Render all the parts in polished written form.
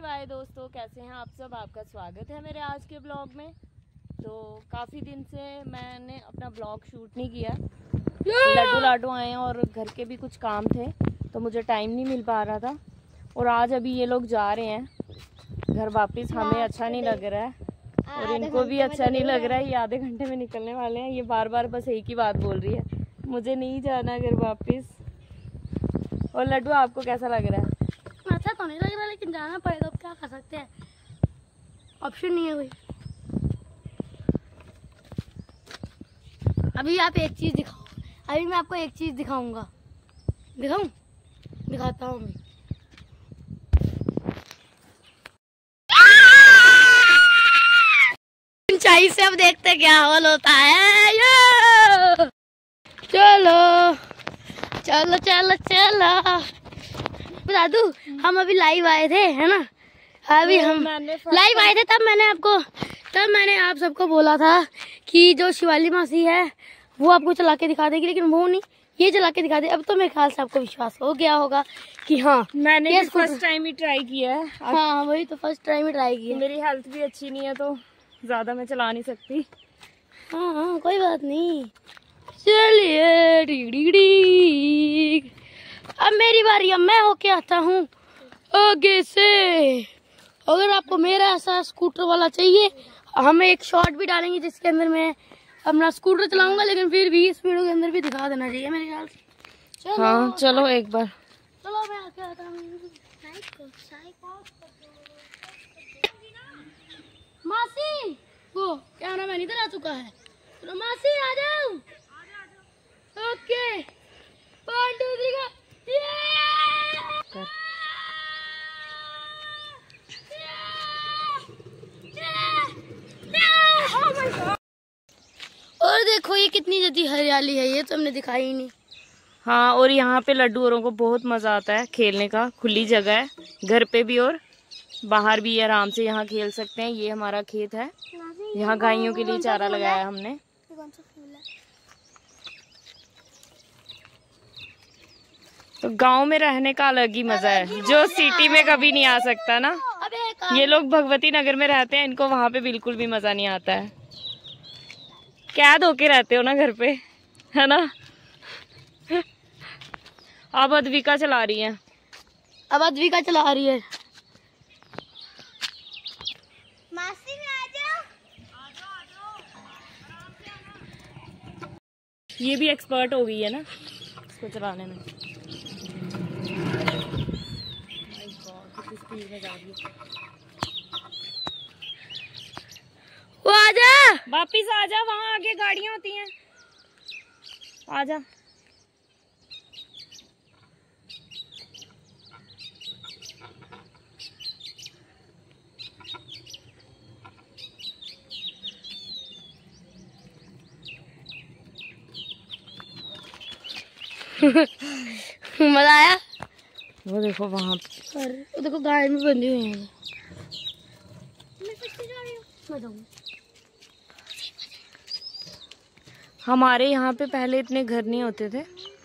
हाय दोस्तों, कैसे हैं आप सब। आपका स्वागत है मेरे आज के ब्लॉग में। तो काफ़ी दिन से मैंने अपना ब्लॉग शूट नहीं किया। लड्डू लाडू आए हैं और घर के भी कुछ काम थे तो मुझे टाइम नहीं मिल पा रहा था। और आज अभी ये लोग जा रहे हैं घर वापस। हमें अच्छा नहीं लग रहा है और इनको भी अच्छा नहीं लग रहा है। ये आधे घंटे में निकलने वाले हैं। ये बार बार बस एक ही बात बोल रही है, मुझे नहीं जाना घर वापस। और लड्डू, आपको कैसा लग रहा है? अच्छा तो नहीं लग रहा, लेकिन जाना पड़ेगा। अब क्या कर सकते हैं, ऑप्शन नहीं है कोई। अभी आप एक चीज दिखाओ। अभी मैं आपको एक चीज दिखाऊंगा। दिखाऊं? दिखाता हूँ मैं। ऊंचाई से अब देखते क्या हाल होता है। यो चलो चलो चलो चलो। बता दूं, हम अभी लाइव आए थे, है ना। अभी हम लाइव आए थे, तब मैंने आप सबको बोला था कि जो शिवाली मासी है वो आपको चला के दिखा देगी, लेकिन वो नहीं, ये चला के दिखा दे। अब तो मेरे ख्याल से आपको विश्वास हो गया होगा कि हाँ, मैंने फर्स्ट टाइम ही ट्राई किया है। हाँ वही तो, फर्स्ट टाइम ही ट्राई किया। मेरी मेरी हेल्थ भी अच्छी नहीं है तो ज्यादा मैं चला नहीं सकती। हाँ हाँ कोई बात नहीं, चलिए। अब मेरी बारी, अब मैं होके आता हूँ आगे से। अगर आपको मेरा ऐसा स्कूटर वाला चाहिए, हमें एक शॉर्ट भी डालेंगे जिसके अंदर मैं अपना स्कूटर चलाऊंगा, लेकिन फिर भी इस वीडियो के अंदर भी दिखा देना चाहिए मेरे ख्याल से। चलो, हाँ चलो एक बार। चलो मैं आके आता हूँ। मासी वो कैमरा मैन इधर आ चुका है। चलो मासी आ जाओ। Okay 1 2 3 go। और देखो ये कितनी ज्यादा हरियाली है, ये तो हमने दिखाई ही नहीं। हाँ, और यहाँ पे लड्डू औरों को बहुत मजा आता है खेलने का। खुली जगह है, घर पे भी और बाहर भी आराम से यहाँ खेल सकते हैं। ये हमारा खेत है, यहाँ गायों के लिए चारा लगाया है हमने। तो गांव में रहने का अलग ही मजा है, जो सिटी में कभी नहीं आ सकता ना। ये लोग भगवती नगर में रहते हैं, इनको वहाँ पे बिल्कुल भी मजा नहीं आता है। कैद होके रहते हो ना घर पे, है ना। अब अद्विका चला रही है। अब अद्विका चला रही है। मासी में आ जाओ। ये भी एक्सपर्ट हो गई है ना इसको चलाने में। कितनी स्पीड में जा रही है। वो आजा, वापिस आजा, वहाँ आगे गाड़ियाँ होती हैं। आजा। मजा आया। वो देखो वहाँ और वो देखो गाय में बंधी हुई है। हमारे यहाँ पे पहले इतने घर नहीं होते थे,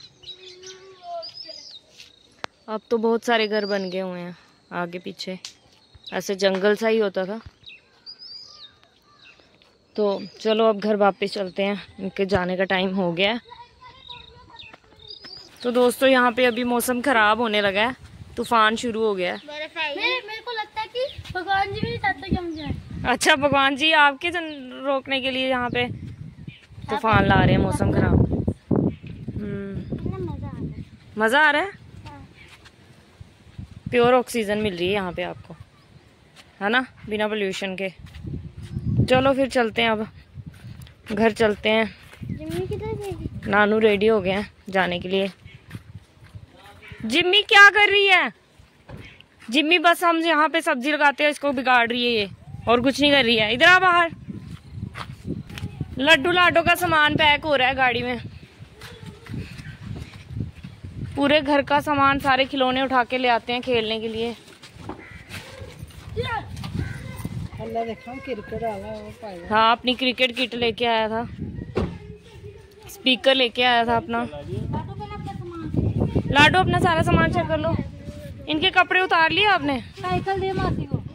अब तो बहुत सारे घर बन गए हुए हैं आगे पीछे। ऐसे जंगल सा ही होता था। तो चलो अब घर वापस चलते हैं, इनके जाने का टाइम हो गया है। तो दोस्तों यहाँ पे अभी मौसम खराब होने लगा है, तूफान शुरू हो गया है। मेरे को लगता है कि भगवान जी भी नहीं चाहते कि हम जाएं। अच्छा, भगवान जी आपके रोकने के लिए यहाँ पे तूफान ला रहे हैं, मौसम खराब। मजा आ रहा है। प्योर ऑक्सीजन मिल रही है यहाँ पे आपको, है ना, बिना पोल्यूशन के। चलो फिर चलते हैं, अब घर चलते हैं। नानू रेडी हो गए हैं जाने के लिए। जिम्मी क्या कर रही है? जिम्मी बस हम यहाँ पे सब्जी लगाते हैं इसको बिगाड़ रही है ये, और कुछ नहीं कर रही है। इधर आ बाहर। लड्डू लाडो का सामान पैक हो रहा है गाड़ी में। पूरे घर का सामान, सारे खिलौने उठा के ले आते हैं खेलने के लिए। हाँ, अपनी क्रिकेट किट लेके आया था, स्पीकर लेके आया था अपना। लाडो अपना सारा सामान चेक कर लो। इनके कपड़े उतार लिए आपने? साइकिल दे मासी को।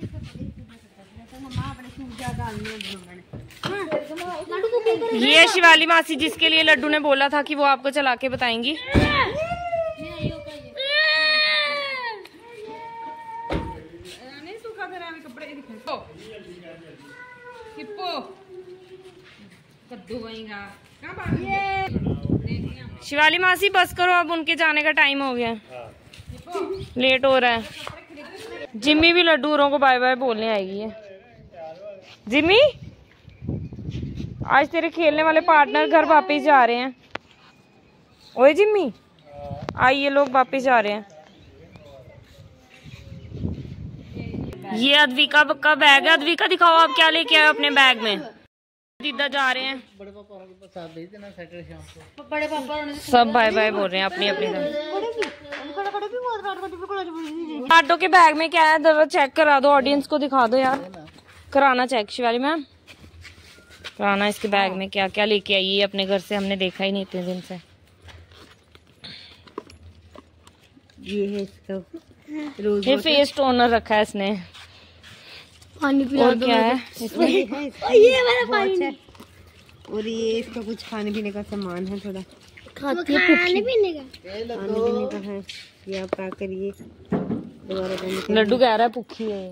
ये है शिवाली मासी, जिसके लिए लड्डू ने बोला था कि वो आपको चला के बताएंगी। शिवाली मासी बस करो, अब उनके जाने का टाइम हो गया, लेट हो रहा है। जिम्मी भी लड्डूरों को बाय बाय बोलने आएगी है। जिम्मी, आज तेरे खेलने वाले पार्टनर घर वापस जा रहे हैं। ओए जिम्मी, आइए लोग वापस जा रहे हैं। ये अद्विका का बैग है। अद्विका दिखाओ आप क्या लेके आए अपने बैग में। दीदा जा रहे हैं, बड़े पापा को साथ भेज देना सैटरडे शाम को। बड़े पापा सब बाय बाय बोल रहे हैं अपनी अपनी। लाडो के बैग में क्या है जरा चेक करा दो, ऑडियंस को दिखा दो यार। कराना चेक शिवाली मैम, कराना इसके बैग में क्या क्या लेके आई है अपने घर से, हमने देखा ही नहीं इतने दिन से। ये है इसका रोज ये फेस टोनर रखा है इसने। पानी पिला और दो क्या है इसमें ये मेरा पानी। और ये इसका कुछ खाने पीने का सामान है, थोड़ा खाती है खाने पीने का। खाने पीने का है। ये आप पैक करिए, दोबारा करने के लड्डू कह रहा है भूखी है।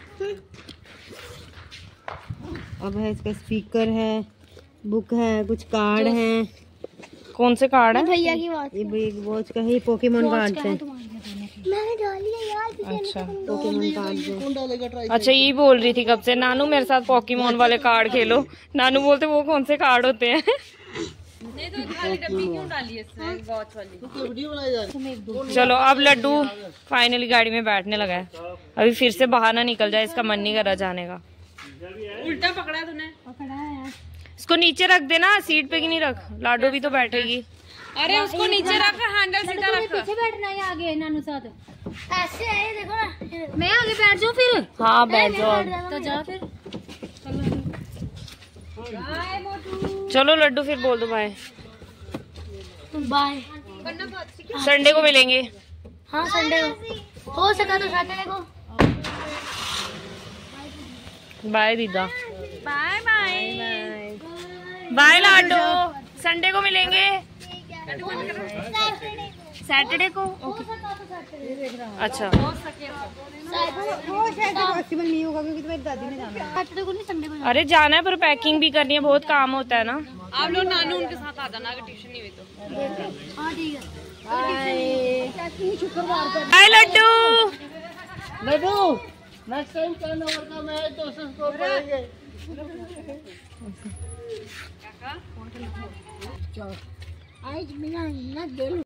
अब है इसका स्पीकर है, बुक है, कुछ कार्ड हैं। कौन से कार्ड है? भैया की बात। ये बिग वॉच का है, ये पोकेमोन कार्ड है। मैंने डाली है यार। अच्छा पोकेमोन कार्ड है। अच्छा, यही बोल रही थी कब से, नानू मेरे साथ पोकेमोन वाले कार्ड खेलो। नानू बोलते वो कौन से कार्ड होते हैं? चलो अब लड्डू फाइनली गाड़ी में बैठने लगा है। अभी फिर से बाहर ना निकल जाए, इसका मन नहीं कर रहा जाने का। उल्टा पकड़ा तूने? पकड़ा है यार। इसको नीचे रख देना, सीट पे की नहीं रख, लाडो भी तो बैठेगी। अरे उसको नीचे रख, हैंडल सीधा रख। पीछे बैठना है आगे नानू साथ। ऐसे है देखो ना, मैं आगे बैठ जाऊँ फिर? हाँ बैठ जाओ। तो जा फिर। चलो लड्डू फिर बोल दो बाय। बाय। संडे को मिलेंगे। हाँ संडे को हो सका तो सैटरडे को। बाय दीदा। बाय बाय बाय लाडो, संडे को मिलेंगे। सैटरडे को ओके। अच्छा वो शायद पॉसिबल नहीं होगा क्योंकि तुम्हारी दादी ने जाना है। सैटरडे को नहीं संडे को। अरे जाना है पर पैकिंग भी करनी है, बहुत काम होता है ना। आप लोग नानू उनके साथ आ जाना अगर ट्यूशन नहीं हुई तो। हाँ ठीक है। बाय लड्डू। लड्डू नेक्स्ट टाइम 10 ओवर का मैच 200 स्कोर करेंगे। आज बिना